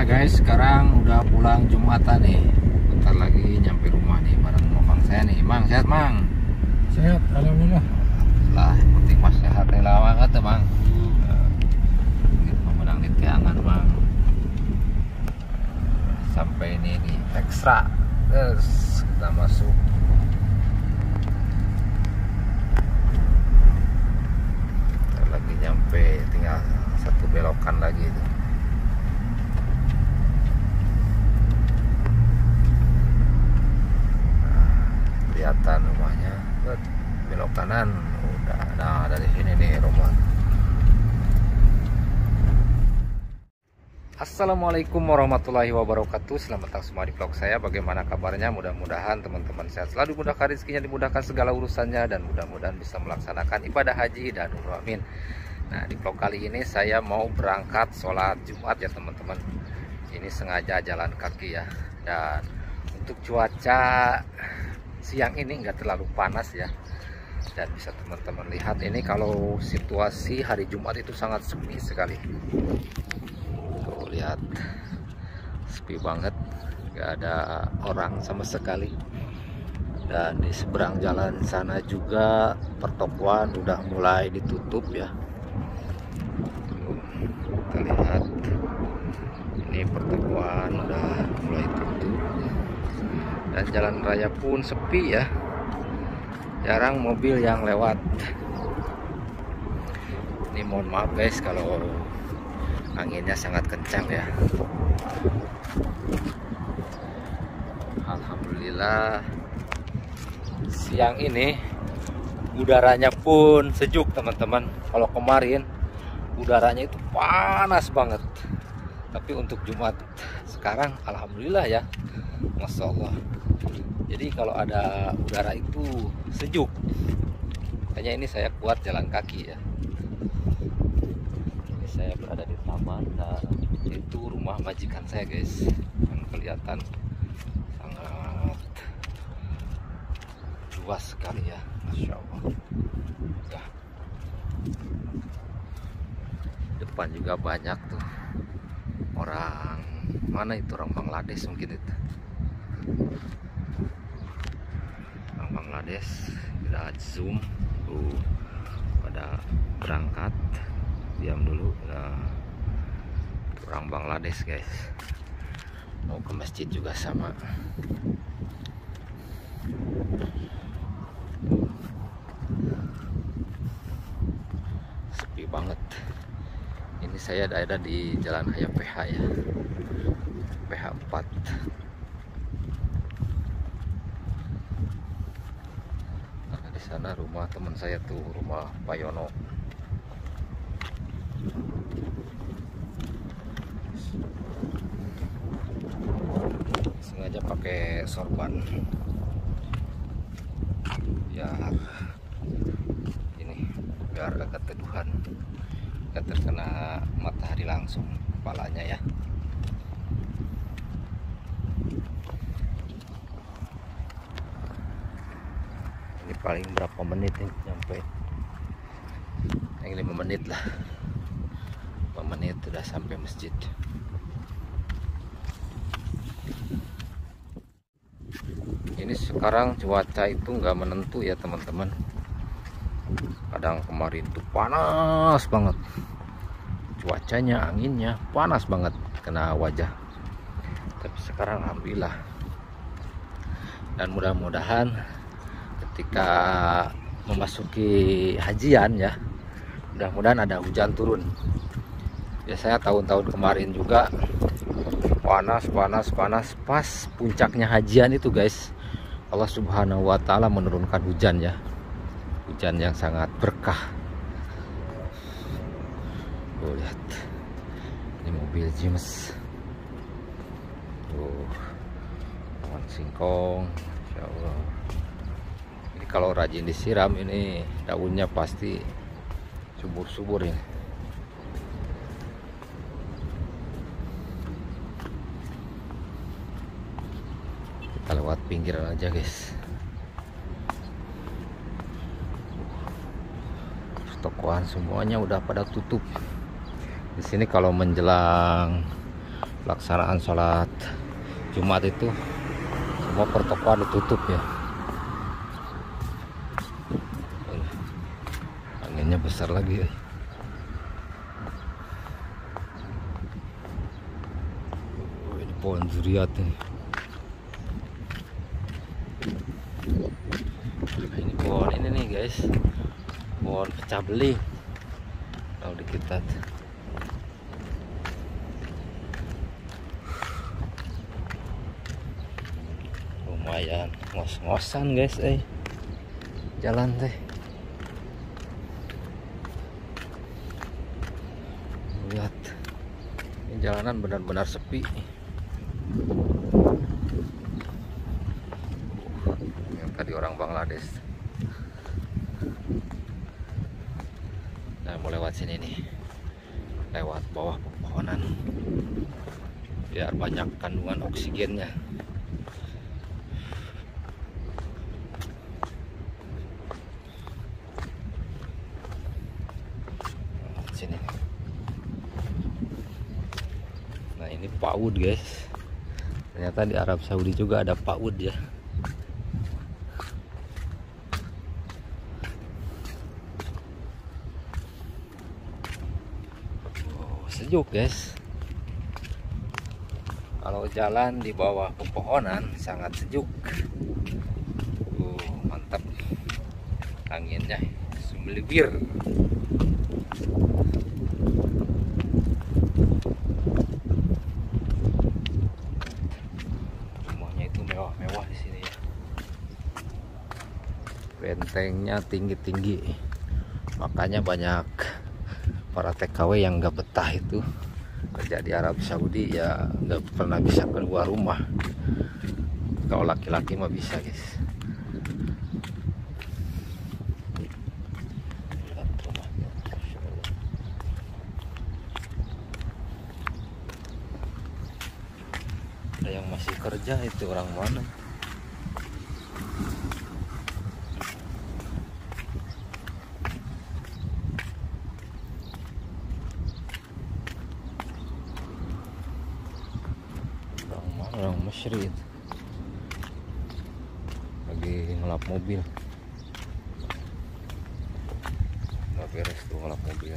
guys, sekarang udah pulang Jumatan nih. Bentar lagi nyampe rumah nih bareng Mang saya nih. Mang, sehat Mang? Sehat, alhamdulillah. Alhamdulillah, yang penting mas sehat nih lama kata Mang. Menang di tiangan Mang. Sampai ini nih ekstra. Terus kita masuk. Bentar lagi nyampe, tinggal satu belokan lagi itu. Kelihatan rumahnya, belok kanan udah. Nah, dari sini nih rumah. Assalamualaikum warahmatullahi wabarakatuh. Selamat datang semua di vlog saya. Bagaimana kabarnya? Mudah-mudahan teman-teman sehat selalu, mudahkan rezekinya, dimudahkan segala urusannya, dan mudah-mudahan bisa melaksanakan ibadah haji dan umroh, amin. Nah, di vlog kali ini saya mau berangkat sholat Jumat ya teman-teman. Ini sengaja jalan kaki ya. Dan untuk cuaca siang ini nggak terlalu panas ya, dan bisa teman-teman lihat ini kalau situasi hari Jumat itu sangat sepi sekali. Tuh lihat, sepi banget, nggak ada orang sama sekali. Dan di seberang jalan sana juga pertokoan udah mulai ditutup ya. Tuh, kita lihat ini pertokoan udah mulai tutup. Dan jalan raya pun sepi ya, jarang mobil yang lewat. Ini mohon maaf guys kalau anginnya sangat kencang ya. Alhamdulillah siang ini udaranya pun sejuk teman-teman. Kalau kemarin udaranya itu panas banget, tapi untuk Jumat sekarang alhamdulillah ya, Masya Allah. Jadi kalau ada udara itu sejuk. Makanya ini saya kuat jalan kaki ya. Ini saya berada di taman dan itu rumah majikan saya guys. Yang kelihatan sangat luas sekali ya, Masya Allah. Nah, depan juga banyak tuh orang, mana itu, orang Bangladesh mungkin itu. Bangladesh, kita zoom tuh pada berangkat. Diam dulu. Nah, orang Bangladesh guys, mau ke masjid juga sama. Sepi banget. Ini saya ada di Jalan Raya PH ya, PH 4. Sana rumah teman saya tuh, rumah Pak Yono. Sengaja pakai sorban biar ini, biar agak teduhan, gak terkena matahari langsung kepalanya ya. Paling berapa menit nih nyampe? Yang 5 menit lah, 5 menit udah sampai masjid. Ini sekarang cuaca itu nggak menentu ya teman-teman. Kadang kemarin tuh panas banget cuacanya, anginnya panas banget kena wajah. Tapi sekarang alhamdulillah, dan mudah-mudahan ketika memasuki hajian ya, mudah-mudahan ada hujan turun. Biasanya tahun-tahun kemarin juga panas pas puncaknya hajian itu guys, Allah Subhanahu wa Ta'ala menurunkan hujan ya, hujan yang sangat berkah. Tuh lihat, ini mobil Jimes tuh, pohon singkong, Insya Allah. Kalau rajin disiram ini daunnya pasti subur-subur ini. Kita lewat pinggiran aja guys. Tokoan semuanya udah pada tutup. Di sini kalau menjelang pelaksanaan sholat Jumat itu semua pertokoan ditutup ya. Anginnya besar lagi ya. Ini pohon zuriat nih. Ini pohon ini nih guys, pohon pecah beling. Kalau di kita lumayan ngos-ngosan guys, jalan teh. Lihat, ini jalanan benar-benar sepi. Yang tadi orang Bangladesh. Nah, mau lewat sini nih, lewat bawah pepohonan, biar banyak kandungan oksigennya. Sini. Nah, ini PAUD guys. Ternyata di Arab Saudi juga ada PAUD ya. Oh, sejuk guys. Kalau jalan di bawah pepohonan sangat sejuk. Mantap. Anginnya semilibir. Mewah di sini ya. Bentengnya tinggi-tinggi, makanya banyak para TKW yang nggak betah itu kerja di Arab Saudi ya, nggak pernah bisa keluar rumah. Kalau laki-laki mah bisa guys. Ada yang masih kerja, itu orang mana? Orang mana? Orang Mesri itu lagi ngelap mobil. Nggak beres tuh ngelap mobil.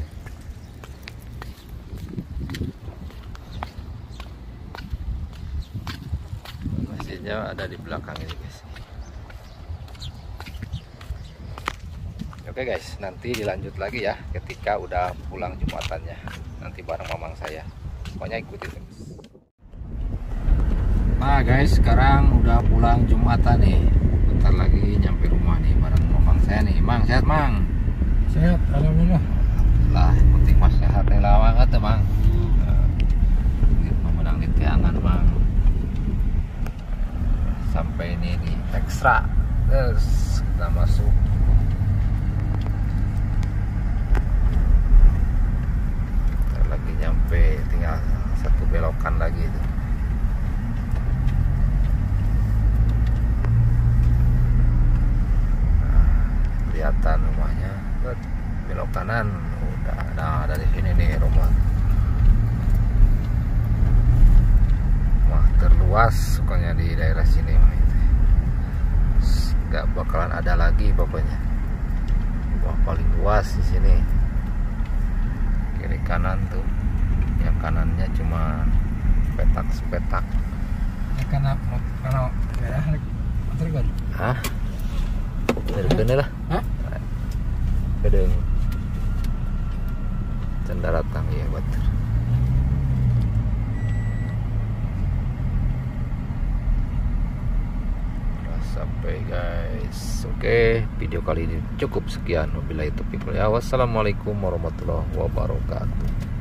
Masjidnya ada di belakang ini guys. Oke guys, nanti dilanjut lagi ya ketika udah pulang Jumatannya, nanti bareng mamang saya. Pokoknya ikutin terus. Nah guys, sekarang udah pulang Jumatan nih. Bentar lagi nyampe rumah nih bareng mamang saya nih. Mang, sehat Mang? Sehat, alhamdulillah. Lah, penting mas sehat nih lah banget tuh Mang. Memenang di Tiangan Mang. Sampai ini nih ekstra, terus kita masuk. Bentar lagi nyampe, tinggal satu belokan lagi itu. Kelihatan rumahnya, belok kanan udah. Nah, dari sini nih rumah terluas pokoknya di daerah sini. Nggak bakalan ada lagi pokoknya. Rumah paling luas di sini. Kiri kanan tuh, yang kanannya cuma petak-petak. Karena merah motor kan? Hah? Bener lah. Hah? Gedeng cendaratang ya batur. Udah sampai guys. Oke, video kali ini cukup sekian. Wabillahi taufiq wal hidayah. Wassalamualaikum warahmatullahi wabarakatuh.